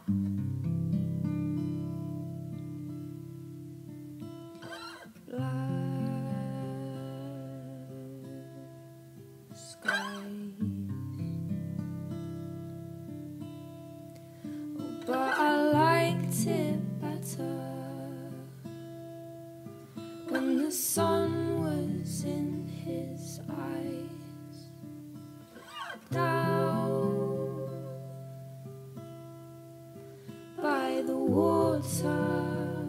But I liked it better when the sun was in his eyes. Down by the water,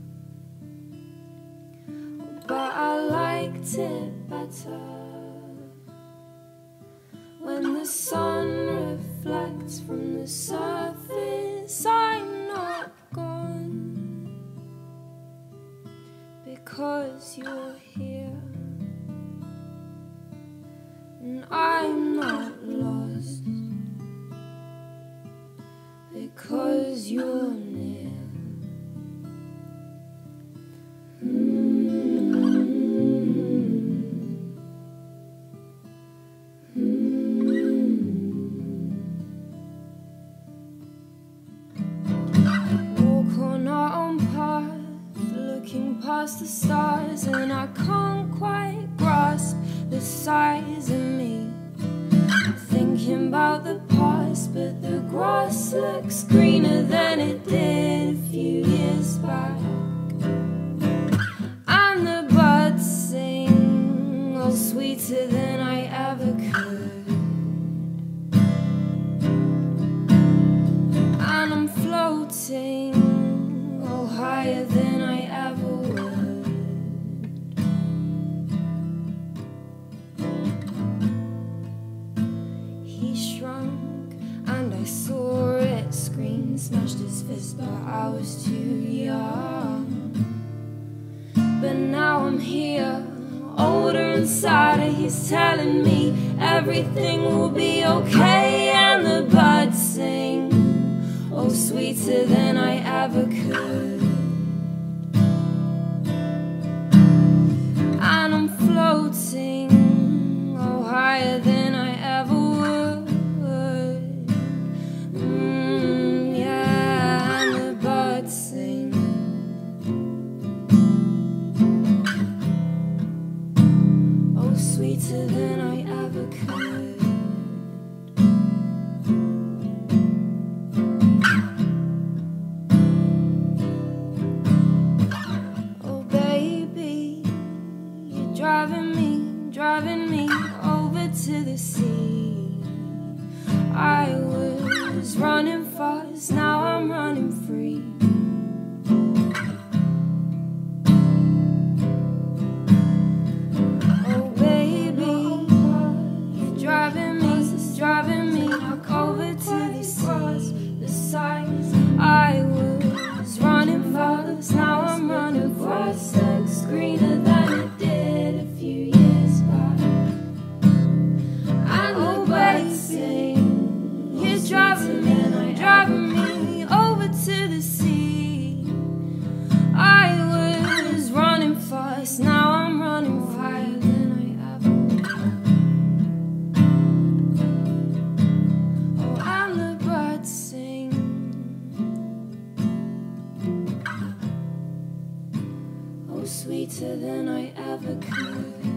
but I liked it better when the sun reflects from the surface. I'm not gone because you're here, and I'm not lost because you're near. Past the stars, and I can't quite grasp the size of me. Thinking about the past, but the grass looks greener than it did a few years back. And the birds sing, oh, sweeter than I ever could. And I'm floating, oh, higher than I ever would. He shrunk and I saw it scream, smashed his fist, but I was too young. But now I'm here, older and sadder. He's telling me everything will be okay, and the birds sing, oh, sweeter than I ever could. And I'm floating, oh, higher than I ever would. Yeah, and the birds sing, oh, sweeter than I ever could. Driving me over to the sea. I was running fast, now I'm running free. Oh baby, you're driving me over to the sea. The size, I was running fast, now I'm running fast. Looks greener than it did a few years back. And the birds sing, you're driving me over to the sea. I was running fast, now I'm running higher than I ever would. Oh, and the birds sing, oh, sweeter than I ever could.